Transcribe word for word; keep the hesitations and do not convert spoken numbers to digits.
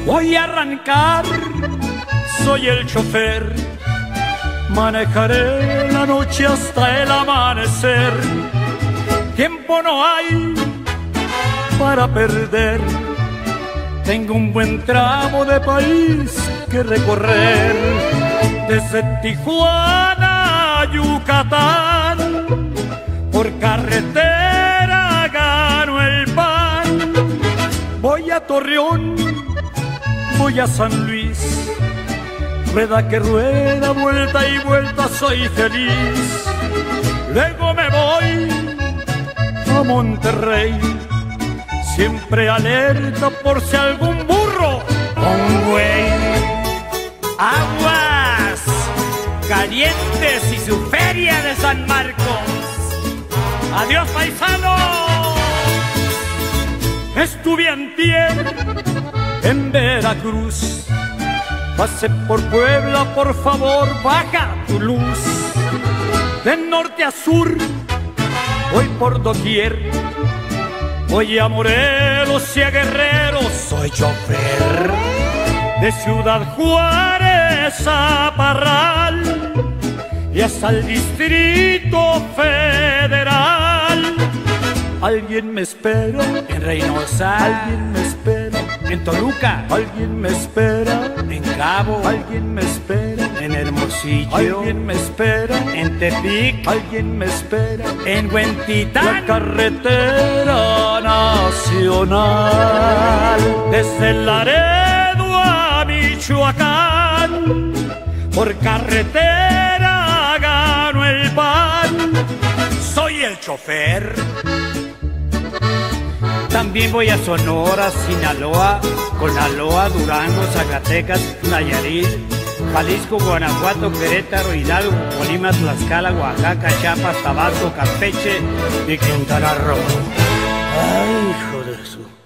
Voy a arrancar, soy el chofer, manejaré la noche hasta el amanecer. Tiempo no hay para perder, tengo un buen tramo de país que recorrer. Desde Tijuana a Yucatán, por carretera gano el pan. Voy a Torreón, voy a San Luis, rueda que rueda, vuelta y vuelta, soy feliz. Luego me voy a Monterrey, siempre alerta por si algún burro o un güey. Aguas Calientes y su feria de San Marcos. ¡Adiós, paisanos! Estuve antier en Veracruz, pasé por Puebla, por favor baja tu luz. De norte a sur voy por doquier, voy a Morelos y a Guerrero, soy chofer. De Ciudad Juárez a Parral y hasta el Distrito Federal. Alguien me espera En Reynosa, alguien me espera en Toluca, alguien me espera en Cabo, alguien me espera en Hermosillo, alguien me espera en Tepic, alguien me espera en la Huentitán, carretera nacional. Desde Laredo a Michoacán, por carretera gano el pan. Soy el chofer. También voy a Sonora, Sinaloa, Conaloa, Durango, Zacatecas, Nayarit, Jalisco, Guanajuato, Querétaro, Hidalgo, Colima, Tlaxcala, Oaxaca, Chiapas, Tabasco, Campeche y Quintana Roo. Ay, hijo de su...